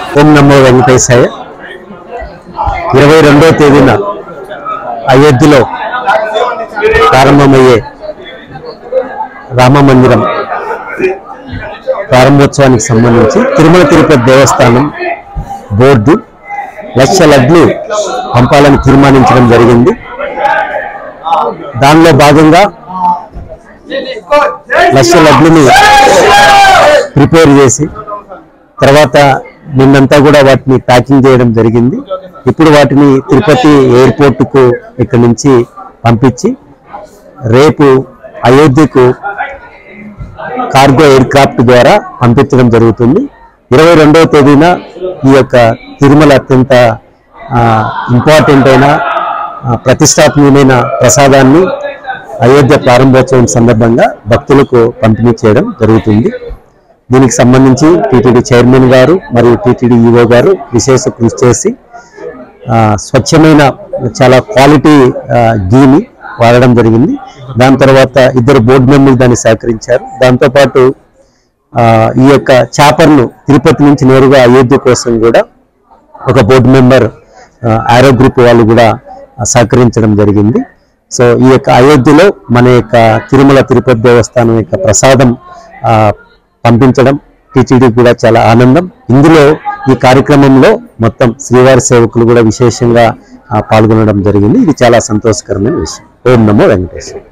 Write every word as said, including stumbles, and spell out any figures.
ఓం నమో వెంకటేశాయ. ఇరవై రెండవ తేదీన అయోధ్యలో ప్రారంభమయ్యే రామ మందిరం ప్రారంభోత్సవానికి సంబంధించి తిరుమల తిరుపతి దేవస్థానం బోర్డు లక్ష లడ్లు పంపాలని తీర్మానించడం జరిగింది. దానిలో భాగంగా లక్ష లడ్లని ప్రిపేర్ చేసి తర్వాత నిన్నంతా కూడా వాటిని ప్యాకింగ్ చేయడం జరిగింది. ఇప్పుడు వాటిని తిరుపతి ఎయిర్పోర్టుకు ఇక్కడి నుంచి పంపించి రేపు అయోధ్యకు కార్గో ఎయిర్ క్రాఫ్ట్ ద్వారా పంపించడం జరుగుతుంది. ఇరవై రెండవ తేదీన ఈ యొక్క తిరుమల అత్యంత ఇంపార్టెంట్ అయిన ప్రతిష్టాత్మకమైన ప్రసాదాన్ని అయోధ్య ప్రారంభోత్సవం సందర్భంగా భక్తులకు పంపిణీ చేయడం జరుగుతుంది. దీనికి సంబంధించి టీటీడీ చైర్మన్ గారు మరియు టీటీడీ ఈవో గారు విశేష కృషి చేసి స్వచ్ఛమైన చాలా క్వాలిటీ గీని వాడడం జరిగింది. దాని తర్వాత ఇద్దరు బోర్డు మెంబర్లు దాన్ని సహకరించారు. దాంతోపాటు ఈ యొక్క చాపర్ను తిరుపతి నుంచి నేరుగా అయోధ్య కోసం కూడా ఒక బోర్డు మెంబర్ ఆరో గ్రూప్ వాళ్ళు కూడా సహకరించడం జరిగింది. సో ఈ యొక్క అయోధ్యలో మన యొక్క తిరుమల తిరుపతి దేవస్థానం యొక్క ప్రసాదం పంపించడం టీటీడీ కూడా చాలా ఆనందం. ఇందులో ఈ కార్యక్రమంలో మొత్తం శ్రీవారి సేవకులు కూడా విశేషంగా పాల్గొనడం జరిగింది. ఇది చాలా సంతోషకరమైన విషయం. ఓం నమో వెంకటేశ్వర.